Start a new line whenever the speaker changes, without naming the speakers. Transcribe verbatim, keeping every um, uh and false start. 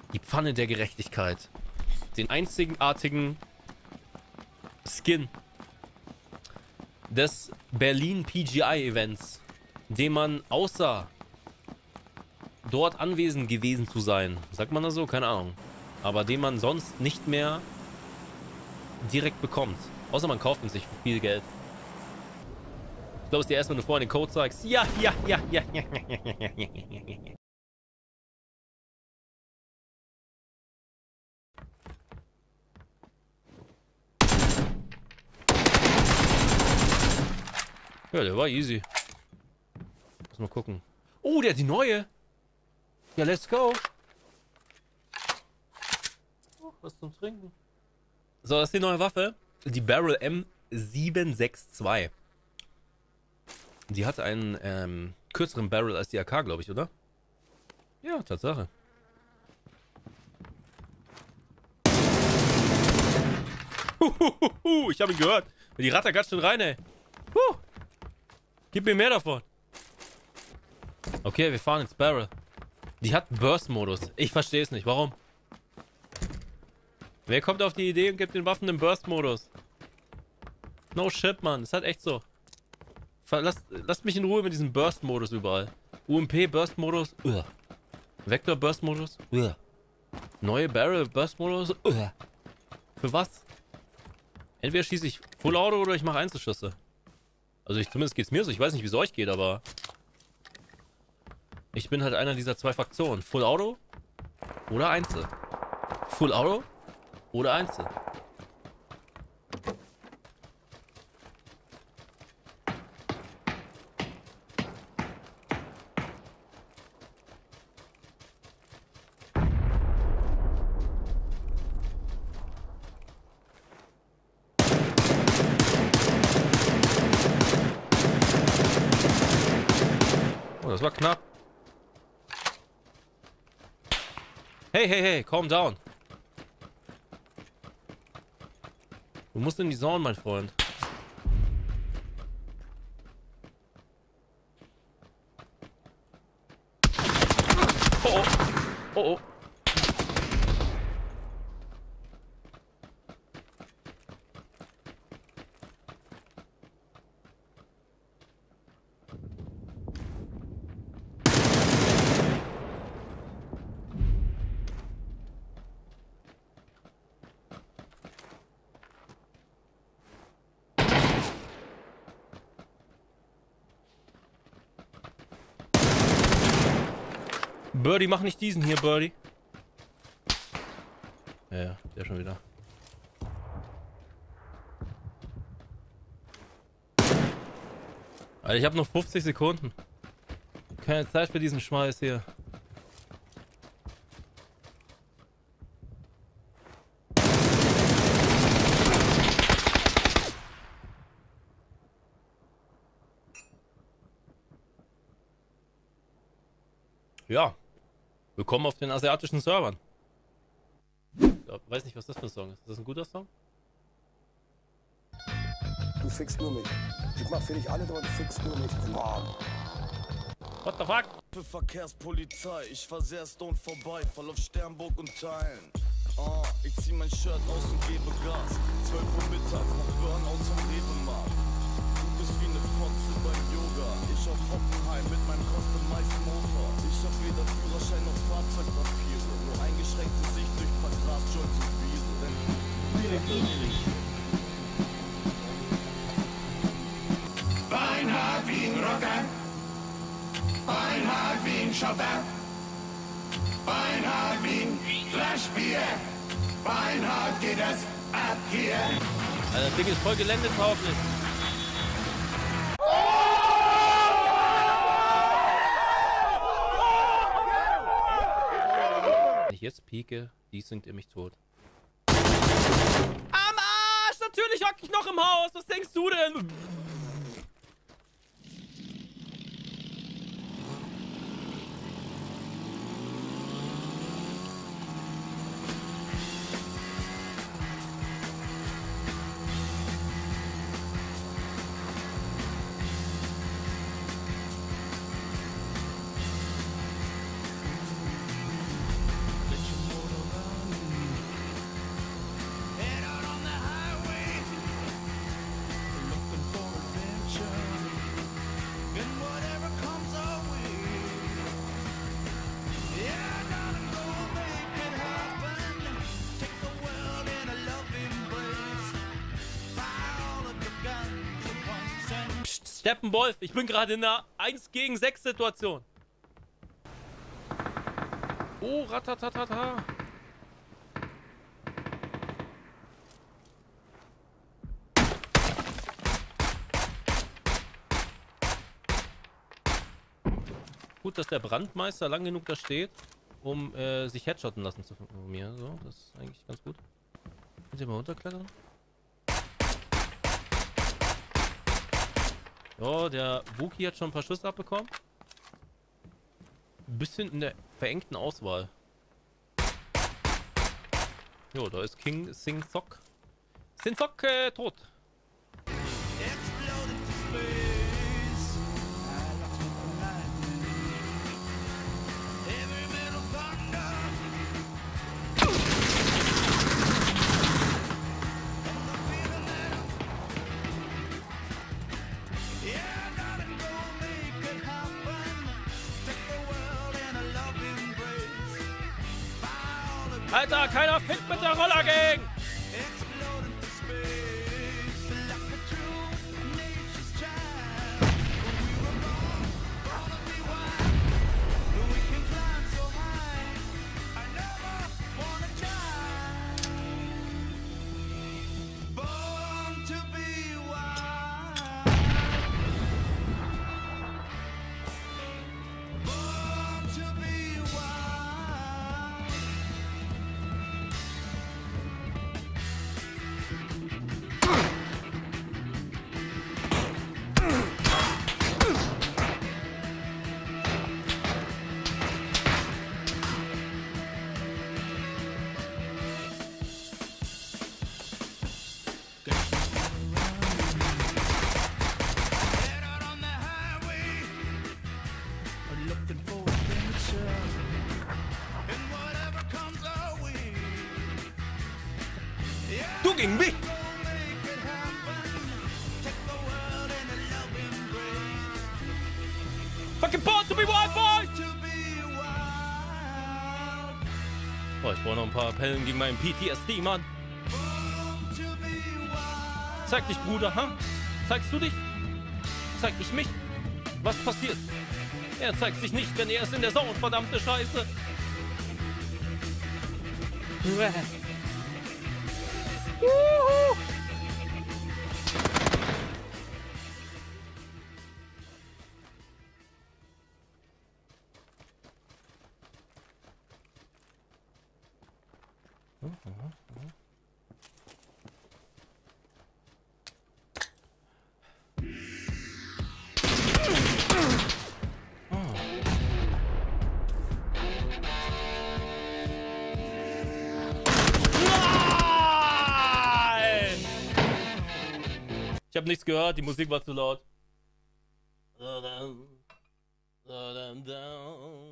Die Pfanne der Gerechtigkeit. Den einzigartigen Skin des Berlin P G I-Events, den man außer dort anwesend gewesen zu sein, sagt man das so? Keine Ahnung. Aber den man sonst nicht mehr direkt bekommt. Außer man kauft ihn sich für viel Geld. Ich glaube, es ist dir erst, wenn du vorhin den Code zeigst. Ja, ja, ja, ja, ja, ja, ja, ja, ja, ja. Ja, der war easy. Lass mal gucken. Oh, der hat die neue. Ja, let's go. Oh, was zum Trinken. So, das ist die neue Waffe. Die Barrel M sieben sechs zwei. Die hat einen ähm, kürzeren Barrel als die A K, glaube ich, oder? Ja, Tatsache. Huhuhuhu, ich habe ihn gehört. Die Ratte ganz schön rein, ey. Huh. Gib mir mehr davon. Okay, wir fahren ins Barrel. Die hat Burst-Modus. Ich verstehe es nicht. Warum? Wer kommt auf die Idee und gibt den Waffen den Burst-Modus? No shit, Mann. Das ist halt echt so. Lasst, lasst mich in Ruhe mit diesem Burst-Modus überall. U M P Burst-Modus. Vector Burst-Modus. Neue Barrel Burst-Modus. Für was? Entweder schieße ich Full Auto oder ich mache Einzelschüsse. Also ich, zumindest geht's mir so. Ich weiß nicht, wie es euch geht, aber ich bin halt einer dieser zwei Fraktionen. Full Auto oder Einzel. Full Auto oder Einzel. Das war knapp. Hey, hey, hey, calm down. Du musst in die Zone, mein Freund. Oh, oh. Oh, oh. Birdie, mach nicht diesen hier, Birdie. Ja, ja, der schon wieder. Alter, ich habe noch fünfzig Sekunden. Keine Zeit für diesen Schmeiß hier. Ja. Willkommen auf den asiatischen Servern. Ich weiß nicht, was das für ein Song ist. Ist das ein guter Song?
Du fickst nur mich. Ich mach für dich alle, aber du fickst nur mich. Boah.
What the fuck?
Für Verkehrspolizei, ich fahr sehr stoned vorbei, voll auf Sternburg und Teilen. Oh, ich zieh mein Shirt aus und gebe Gas. zwölf Uhr mittags, noch Burnout zum Rewe-Markt. Du bist wie ne Fotze beim Yoga. Ich auf Hockenheim mit meinem customized Mofa. Ich hab weder Führerschein noch Fahrzeugpapiere. Nur eingeschränkte Sicht durch paar Gras-Joints und Biere. Denn
Beinhard wie ein Rocker, beinhard wie ein Schotter, beinhard wie ein Flasch Bier, beinhard geht es ab hier.
Alter, das Ding ist voll geländetauglich. Wenn ich jetzt pieke, die singt ihr mich tot. Am Arsch! Natürlich hock ich noch im Haus! Was denkst du denn? Steppenwolf, ich bin gerade in einer eins gegen sechs Situation. Oh, ratatatata. Gut, dass der Brandmeister lang genug da steht, um äh, sich headshotten lassen zu von mir. So, das ist eigentlich ganz gut. Können Sie mal runterklettern? Ja, der Wookie hat schon ein paar Schüsse abbekommen. Ein bisschen in der verengten Auswahl. Jo, da ist King Sing Sok. Sing Sok äh, tot. Alter, keiner fängt mit der Roller gegen! Du gegen mich! Fucking born to be wild, boy! Boah, ich brauche noch ein paar Appellen gegen meinen P T S D, Mann. Zeig dich, Bruder, ha? Zeigst du dich? Zeig ich mich? Was passiert? Er zeigt sich nicht, wenn er ist in der Zone, verdammte Scheiße. Wuhu. Ich habe nichts gehört, die Musik war zu laut.